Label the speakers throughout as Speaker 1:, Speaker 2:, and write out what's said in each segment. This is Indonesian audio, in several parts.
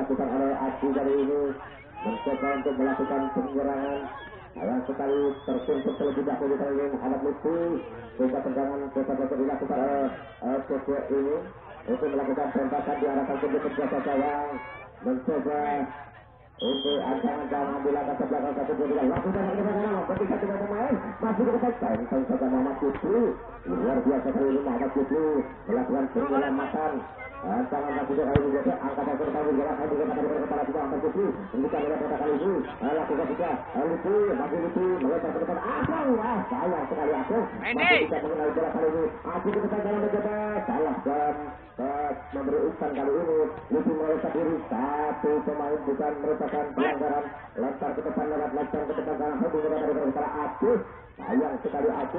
Speaker 1: dilakukan oleh Adi kali ini mencoba untuk melakukan penyerangan. Sayang sekali tertuntut terlebih dahulu kali ini Muhammad Lutfi. Coba tendangan coba dilakukan oleh Jojo ini untuk melakukan tembakan di arah kaki berjasa sayang mencoba untuk ancaman dan ambil langkah ke belakang satu dua tiga lakukan ketika tidak pemain masih ke depan sayang saja Muhammad Lutfi. Luar biasa kali ini Muhammad Lutfi melakukan penyelamatan. Jangan masuk ke kali ini angkatan tertawa jalan kali kepada kepala kita Muhammad Lutfi jika melihat pada kali ini lakukan saja Lutfi masih Lutfi melempar ke depan asal sayang sekali aku masih bisa mengenal bola kali ini aku ke depan jalan mencoba salah dan memberi umpan kali ini Lutfi melempar diri satu pemain bukan merupakan pelanggaran lempar ke depan lewat lempar ke depan karena hubung kepada kepala aku sayang sekali aku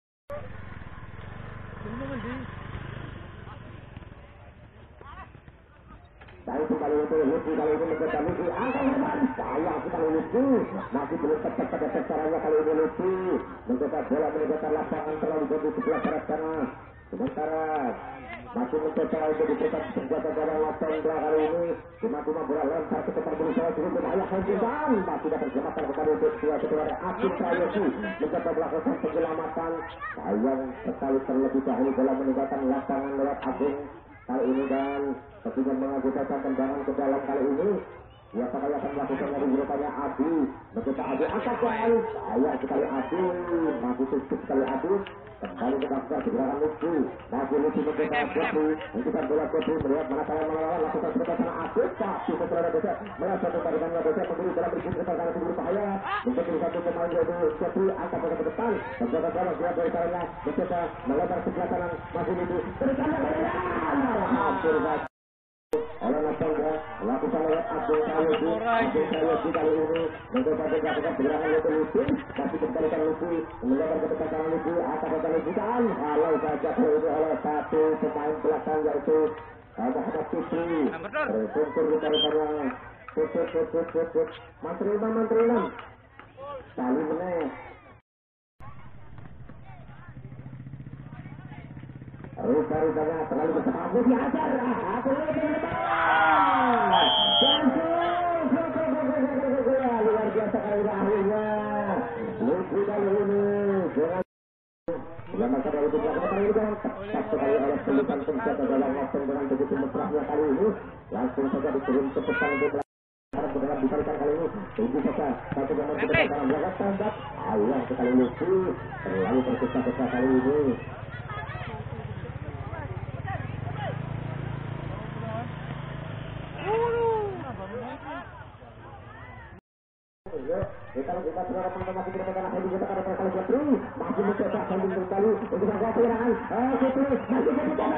Speaker 1: saya kembali itu Lutfi kali ini mencoba Lutfi angkat kembali sayang sekali Lutfi masih belum tepat pada sasarannya kali ini Lutfi mencoba bola meninggalkan lapangan terlalu jauh di sebelah barat sana sementara masih mencoba untuk diberikan senjata gawang Lasondra kali ini cuma bola lempar ke depan berusaha cukup berbahaya hentikan masih dapat kesempatan kepada untuk kedua Akin Prayogi mencoba melakukan penyelamatan sayang sekali terlebih dahulu bola meninggalkan lapangan lewat Agung kali ini dan tentunya mengajukan tendangan ke dalam kali ini ya sekali akan melakukan dari rupanya Adi mencoba Adi angkat kali sayang sekali Adi masih cukup sekali Adi kembali ke dasar gerakan Lutfi masih Lutfi mencoba Lutfi mencoba bola Lutfi melihat mana kalian melawan lakukan sebagai sana Adi tapi setelah Desa merasa tembarikannya Desa memberi dalam berikut kepada itu berbahaya mencoba satu pemain yaitu Lutfi angkat ke depan mencoba bola dia dari caranya mencoba melebar sebelah kanan masih Lutfi berikan hampir oleh Lasondra melakukan oleh Abdul Prayogi kali ini mencoba melakukan gerakan Lutfi masih kembalikan Lutfi melebar ke depan kanan Lutfi akan dilanjutkan kalau saja itu oleh satu pemain belakang yaitu Muhammad Lutfi berkumpul di tariknya put Mantri 6 kali meneh rupanya terlalu besar aku diajar aku luar biasa kali akhirnya Lutfi kali ini dengan masa dari tiga kali ini tepat sekali oleh pelukan senjata dalam langsung dengan begitu mesrahnya kali ini langsung saja dikirim ke depan untuk dengan diberikan kali ini tunggu saja satu pemain ke depan dalam belakang tembak ayah sekali Lutfi terlalu tergesa-gesa kali ini kita segera masih berdekat Hendi kita pada kali Putri masih mencoba Hendi kembali untuk melakukan penyerangan Putri masih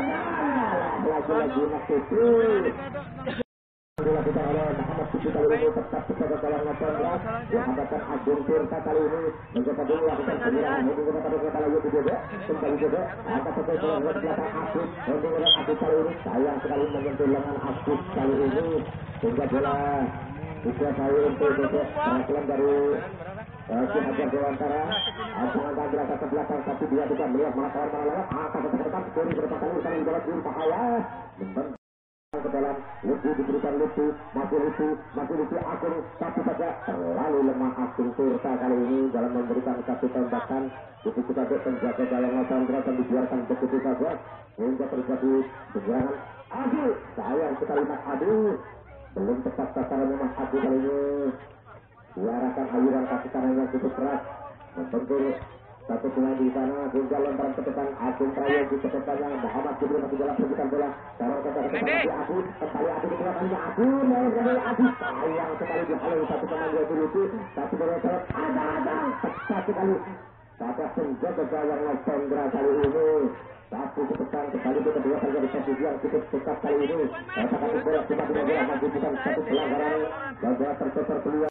Speaker 1: lagi Putri dilakukan oleh Muhammad Lutfi kali ini tetap kepada dalam Lasondra dihadapkan Agung Tirta kali ini mencoba dulu melakukan penyerangan Hendi kita pada kepala Yogi juga kembali juga angkat sesuai bola ke belakang Agus Hendi dengan Agus kali ini sayang sekali menyentuh lengan Agus kali ini sehingga bola juga kali untuk perwakilan dari Ki Hajar Dewantara angkat gerakan ke belakang 1-2-3 melihat mana kawan mana lewat angkat ke depan kiri ke depan kali saling jalan kiri bahaya ke dalam Lutfi diberikan Lutfi masih Lutfi Agung tapi saja terlalu lemah Agung Tirta kali ini dalam memberikan satu tembakan itu kita penjaga dalam Lasondra dan dibiarkan begitu saja hingga terjadi penyerangan Adi sayang sekali Mas Adi belum tepat sasarannya Mas Adi kali ini diarahkan aliran kaki kanan yang cukup keras membentur satu pemain di sana hingga lemparan ke depan Agung Prayogi ke depannya Muhammad Jibril masih dalam perbuatan bola taruh ke depan di Agung kembali Agung di belakangnya Agung dari Agung sayang sekali dihalau satu pemain yaitu Lutfi tapi bola salah ada tepat sekali pada penjaga gawang Lasondra kali ini satu ke depan kembali ke kedua kali dari posisi yang cukup dekat kali ini apakah bola cuma tidak bola maju bukan satu pelanggaran dan bola tercecer keluar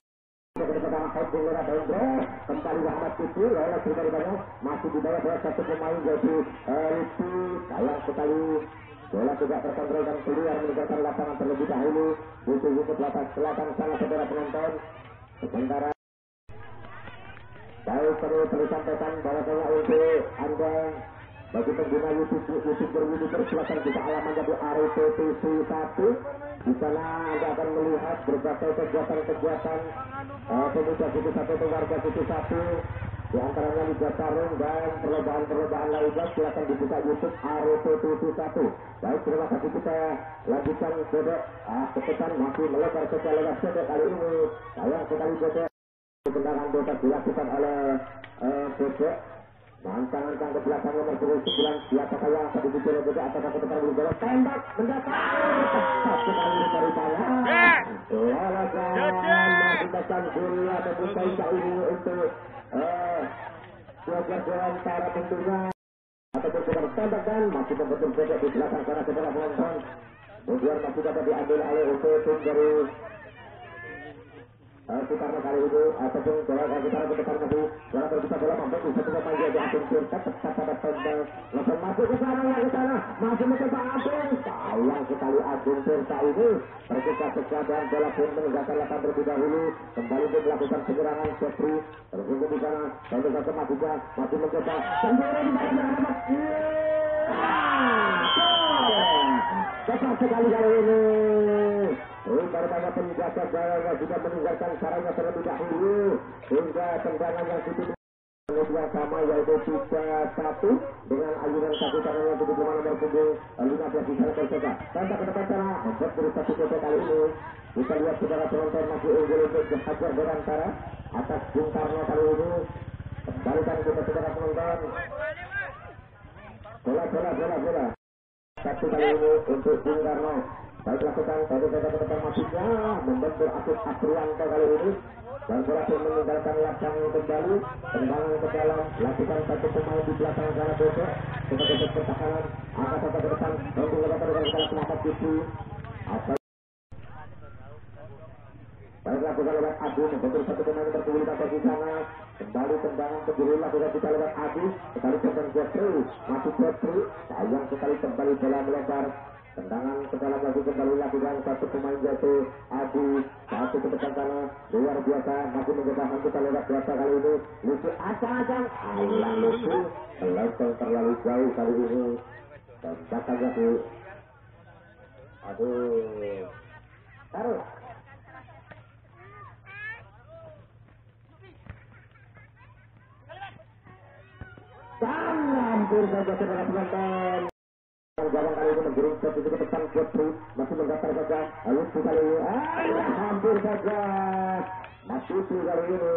Speaker 1: kembali Muhammad Lutfi oleh dari banyak masih di bawah bola satu pemain yaitu Lutfi sayang sekali bola tidak terkontrol dan keluar meninggalkan lapangan terlebih dahulu butuh selatan sana saudara penonton sementara baik perlu disampaikan bahwasanya untuk Anda bagi pengguna YouTuber silakan kita alamat jadi RTTC 1. Di sana Anda akan melihat berbagai kegiatan-kegiatan pemuda City 1 atau warga City 1. Di antaranya Liga Tarung dan perlombaan-perlombaan lainnya silakan dibuka YouTube RTTC 1. Baik, terima kasih, kita lanjutkan Cedek. Kepesan masih melebar saja lewat Cedek kali ini. Sayang sekali Cedek. Tendangan bebas dilakukan oleh Cedek. Mancang-mancang ke belakang nomor 9. Siapakah yang akan dibuka oleh Cedek? Apakah ke depan berjalan? Tembak mendatar. Tepat sekali dari bawah. Lolosan mengakibatkan gol atau buka ini untuk pelajar para tentunya ataupun sudah tembak dan masih membentuk Cedek di belakang sana setelah penonton. Kemudian masih dapat diambil oleh tim dari Soekarno kali ini ataupun bola kita ke depan masih bola terbuka bola mampu satu pemain di akhir tepat pada tendang langsung masuk ke sana ke sana masih mencoba Agung. Sayang sekali Agung Tirta ini terbuka dan bola pun meninggalkan lapangan terlebih dahulu. Kembali dia melakukan penyerangan Sepri terus di sana dan juga masih mencoba sendiri di bagian cepat sekali kali ini. Daripada penjaga gawangnya sudah meninggalkan sarangnya terlebih dahulu hingga tendangan yang ditutup yang sama yaitu 3-1 dengan ayunan kaki tangannya di nomor punggung 15 di sana terjaga. Tembak ke depan sana membuat berusaha Cedek kali ini. Kita lihat saudara penonton masih unggul untuk Hajar Berantara atas Bung Karno kali ini. Kembalikan kita saudara penonton. Bola. Satu kali ini untuk Bung Karno. Baik lakukan tadi ke depan masuknya membentur Akif Afrianto kali ini dan berhasil meninggalkan lapangan kembali. Tendangan ke dalam lakukan satu pemain di belakang sana Cedek sebagai pertahanan angkat sampai ke depan untuk melakukan dengan salah pendapat itu apa baik lakukan lewat Agung membentur satu pemain terpilih di sana. Kembali tendangan ke kiri lakukan kita lewat Agung sekali tentang Jeffrey masuk Jeffrey sayang sekali kembali bola melebar. Tendangan ke dalam lagi kembali lakukan satu pemain jatuh Adi satu ke depan sana luar biasa masih mencoba kita lewat biasa kali ini Lucu acang-acang Allah Lucu melenceng terlalu jauh kali ini tembakan jatuh aduh taruh dan hampir saja saudara penonton. Gawang kali ini menggiring satu ke depan Jeffrey masih menggatar saja Lucu kali ini hampir saja masih kali ini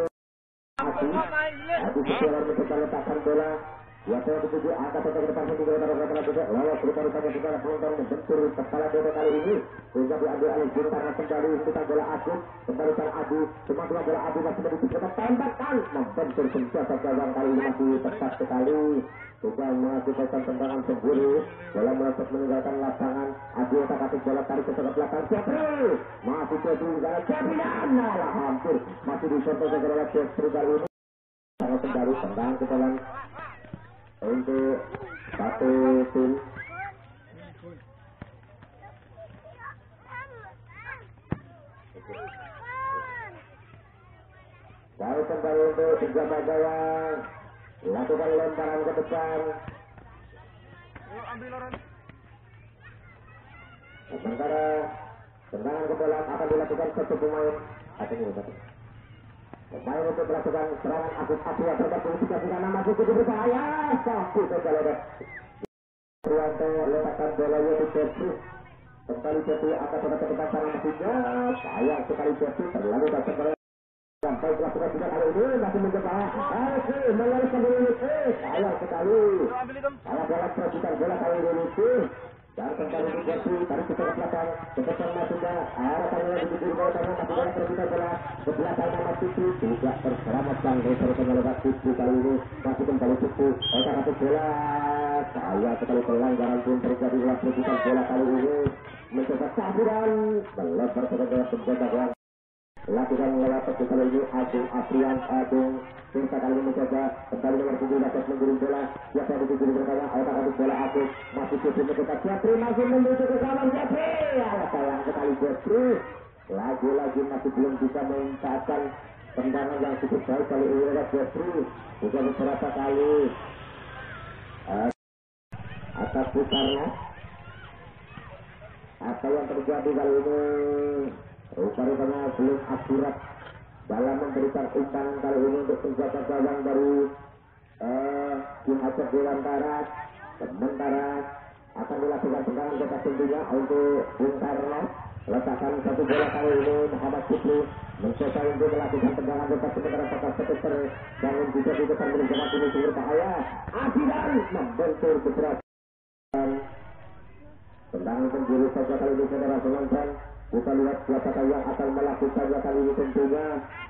Speaker 1: Abu Setiawan mencoba letakkan bola biasa dituju angkat ke depan satu ke depan juga lalu rupa-rupanya saudara penonton membentur kepala Cedek kali ini sehingga diambil oleh Bung Karno kembali kita bola Agung kembalikan Adu cuma dua bola Adu masih menuju ke tembakan membentur senjata gawang kali ini masih tepat sekali juga mengakibatkan tendangan semburu bola meleset meninggalkan lapangan Adu otak-atik bola tarik ke sebelah belakang Jeffrey masih jadi jalan Jeffrey lah hampir masih disentuh segera Jeffrey kali ini sangat kembali tendangan ke dalam untuk satu tim baru kembali untuk penjaga gawang lakukan lemparan ke depan sementara tendangan ke dalam akan dilakukan satu pemain pemain untuk melakukan serangan Akif yang tergabung di sana masuk ke berbahaya satu saja lewat Prianto letakkan bolanya di Jeffrey kembali Jeffrey akan ke depan sana masuknya sayang sekali Jeffrey terlalu dasar bola sampai lakukan juga kali ini masih mencoba melarikan diri sayang sekali salah bola percikan bola kali ini dan kembali ke Jeffrey tarik ke belakang ke depan masuknya arahkannya di bibir bola karena masih bola percikan bola ke belakang nama Cici tidak terselamatkan dari penyelenggara Cici kali ini masih kembali Cici otak-atik bola sayang sekali pelanggaran pun terjadi dalam percikan bola kali ini mencoba saburan melebar ke dalam penjaga gawang lakukan lewat kali ini Agung Afrian Agung Tirta kali ini mencoba kembali nomor 17 menggiring bola siapa yang dituju bersama otak-atik bola Agung masih Jeffrey mencoba Jeffrey masih menuju ke kanan Jeffrey sayang sekali Jeffrey lagi-lagi masih belum bisa memanfaatkan tendangan yang cukup baik kali ini lewat Jeffrey juga beberapa kali tetap putarnya. Apa yang terjadi kali ini? Rupanya belum akurat dalam memberikan umpan kali ini untuk penjaga gawang dari Ki Hajat Dewantara. Sementara akan dilakukan tendangan bebas tentunya untuk Bung Karno. Letakkan satu bola kali ini Muhammad Fikri mencoba untuk melakukan tendangan bebas, sementara Pakar Sepeter bangun juga di depan milik jemaat ini sumber bahaya. Asidan membentur beberapa tendangan penjuru saja kali ini saudara penonton. Kita lihat siapa yang akan melakukannya kali ini tentunya.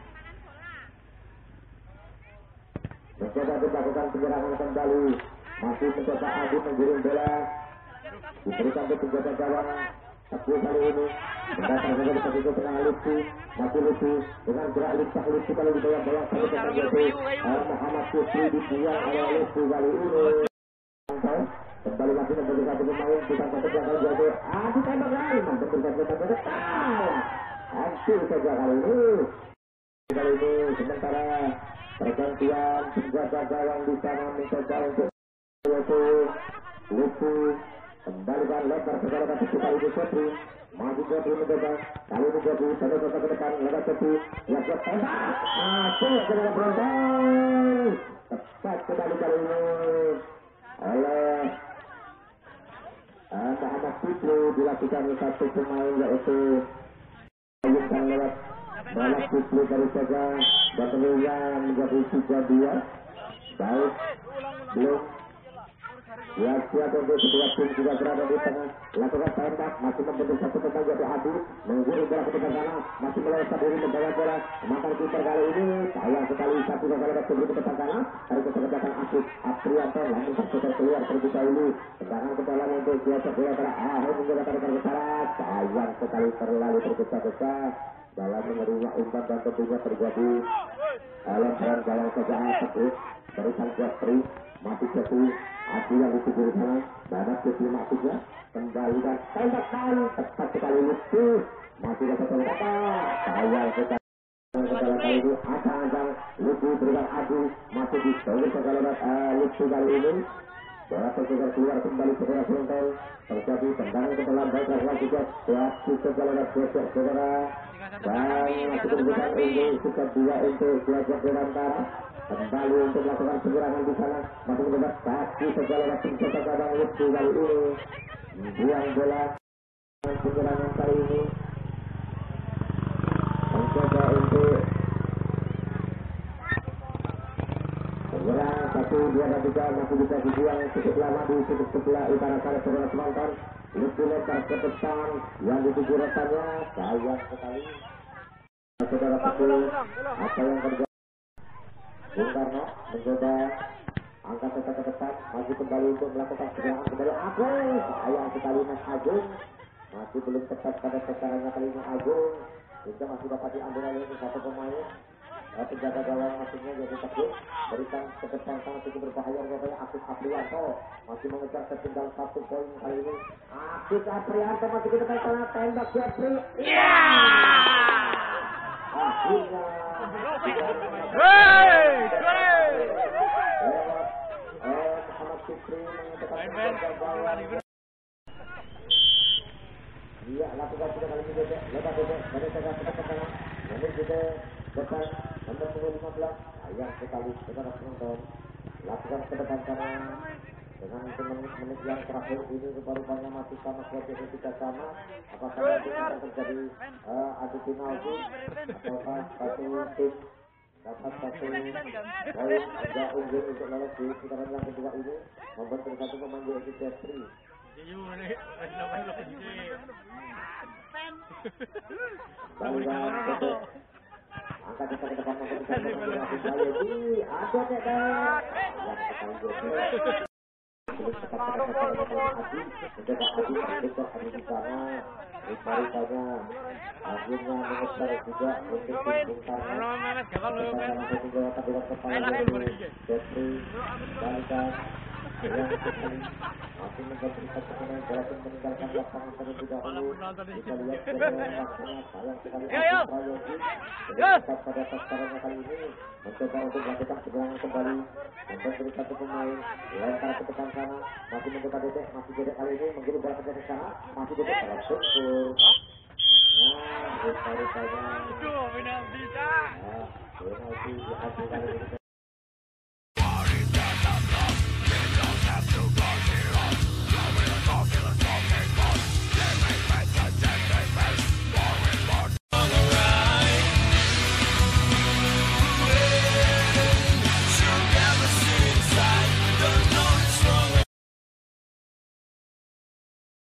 Speaker 1: Mencoba dilakukan penyerangan kembali. Masih mencoba Adi menggiring bola. Diberikan ke penjaga gawang. Tapi kali ini mendatang saja di posisi tengah Lutfi. Masih Lutfi dengan gerak lincah Lutfi kali di bawah kali menjadi Muhammad Fikri dibuang oleh Lutfi kali ini. Kembali lagi menjadi satu pemain bukan satu belakang jadi Adi tembakan membentur satu tembakan. Hancur saja kali ini sementara pergantian penjaga gawang di sana mencoba untuk Lutfi kembalikan lebar segala kaki kali ini Sepri masih Sepri mencoba kali ini jadi satu ke depan lebar Sepri yang siap tembak masuk ke dalam berontong tepat sekali kali ini oleh Muhammad Fikri dilakukan satu pemain yaitu ayunkan lewat Muhammad Fikri dari saja dan tentunya menjadi 3-2. Baik belum siap untuk kedua tim juga berada di tengah lakukan tembak masih membentuk satu pemain yaitu Adi menggiring bola ke depan sana masih melewati diri membawa bola mantan kiper kali ini sayang sekali satu kali sebelum ke depan sana dari kesegapan Asif Aprianto langsung terputar keluar terlebih dahulu tendangan ke dalam untuk siapa bola pada akhir menjaga pada pergesaran sayang sekali terlalu tergesa-gesa dalam menerima umpan dan tentunya terjadi lemparan gawang saja Asif dari sang Jeffrey masih jatuh Adi yang dituju di sana banyak kecilmak juga kembalikan tembakan tepat sekali Lutfi masih dapat tembakan sayang sekali kali ini ancang-ancang Lutfi berikan Adi masih ditolong segala Lutfi kali ini bola tertukar keluar kembali saudara penonton terjadi tendangan ke dalam baik lakukan juga reaksi segala geser saudara dan masih diberikan untuk suka dua untuk Ki Dewantara kembali untuk melakukan penyerangan di sana masih mendapat kaki segala pencetak gawang Lutfi kali ini buang bola penyerangan kali ini mencoba untuk menyerang 1, 2 dan 3 masih bisa dibuang cukup lama di sudut sebelah utara sana saudara penonton Lutfi lempar ke depan yang dituju rekannya sayang sekali saudara betul apa yang terjadi. Bung Karno mencoba angkat tetap ke depan masih kembali untuk melakukan serangan kembali Agung sayang sekali Mas Agung masih belum tepat pada sasarannya kali ini Agung juga masih dapat diambil oleh satu pemain penjaga gawang maksudnya jadi Teguh berikan ke depan sangat cukup berbahaya rupanya Asif Aprianto masih mengejar tertinggal 1 poin kali ini Asif Aprianto masih ke depan sana tembak Jeffrey akhirnya Muhammad Fikri mengatakan iya lakukan sudah kali ini bebek lebar bebek dari tegak ke depan namun kita depan nomor 15 sayang sekali saudara penonton lakukan ke depan sana dengan menit yang terakhir ini rupanya masih sama seperti ketika sama apakah nanti akan terjadi adu penalti ataukah satu tim dapat satu poin agak unggul untuk lolos di putaran yang kedua ini membentuk satu pemain yaitu Jeffrey angkat kita ke depan membentuk satu pemain kembali ada teknik belum tepat pada sasaran Adi mencoba Adi mengejar Adi di sana rupanya akhirnya mengejar juga untuk tim Bung Karno karena satu gawang terdekat kepala yaitu Jeffrey balikan yang sekali masih menjadi satu pemain bola pun meninggalkan lapangan terlebih dahulu kita lihat ke dalam lapangan sayang sekali Adi Prayogi pada sasarannya kali ini mencoba untuk melakukan serangan kembali memberi satu pemain lempar ke depan sana masih mencoba dedek masih dedek kali ini menggiring bola ke depan sana masih dedek kalau syukur nah rupa-rupanya penalti dihasil kali ini